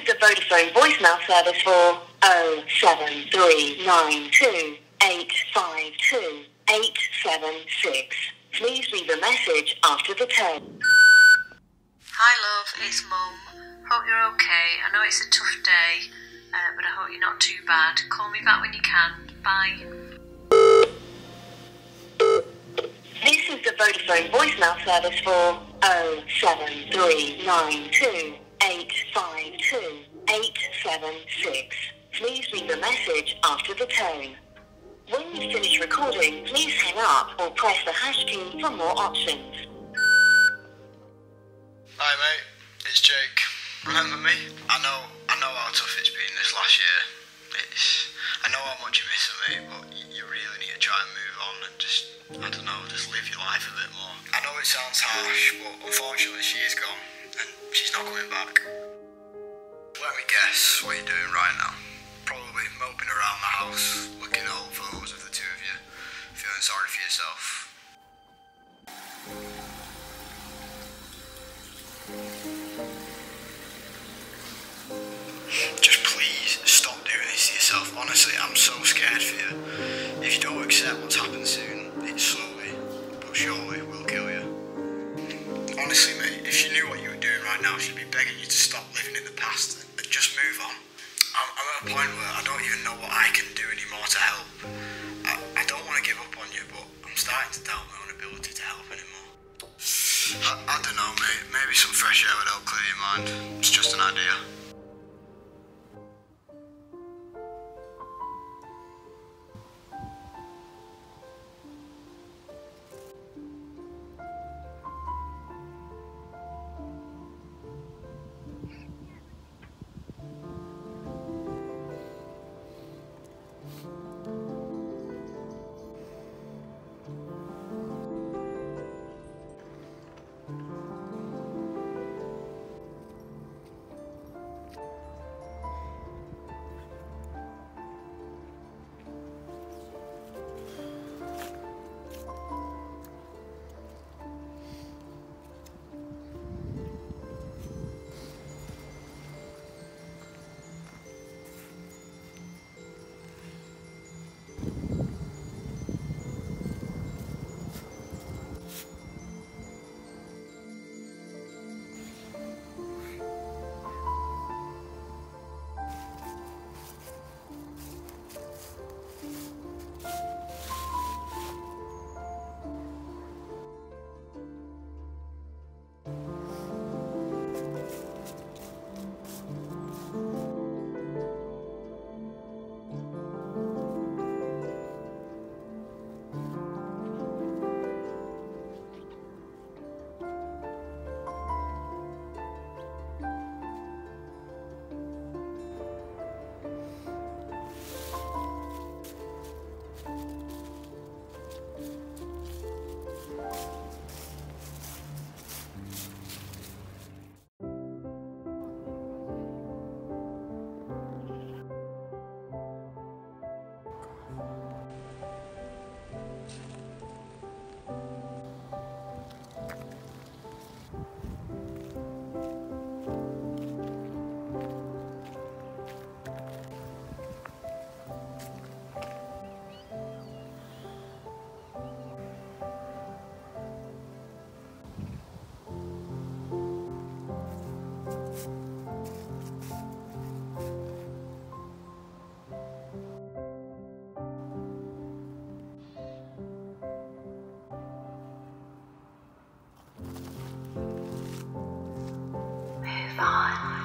is the Vodafone voicemail service for 07392852876. Please leave a message after the tone. Hi love, it's Mum. Hope you're okay. I know it's a tough day, but I hope you're not too bad. Call me back when you can. Bye. This is the Vodafone voicemail service for 07392852876. Please leave a message after the tone. When you finish recording, please hang up or press the hash key for more options. Hi mate, it's Jake. Remember me? I know how tough it's been this last year. I know how much you miss me, but you really need to try and move on and just live your life a bit more. I know it sounds harsh, but unfortunately she is gone and she's not coming back. Let me guess what you're doing right now. Probably moping around the house, looking at old photos of the two of you, feeling sorry for yourself. Just please stop doing this to yourself. Honestly, I'm so scared for you. If you don't accept what's happened soon, it slowly but surely will kill you. Honestly, mate, if she knew what you were doing right now, she'd be begging you to stop living in the past and just move on. I'm at a point where I don't even know what I can do anymore to help. I don't want to give up on you, but I'm starting to doubt my own ability to help anymore. I don't know, mate. Maybe some fresh air would help clear your mind. It's just an idea. Move on.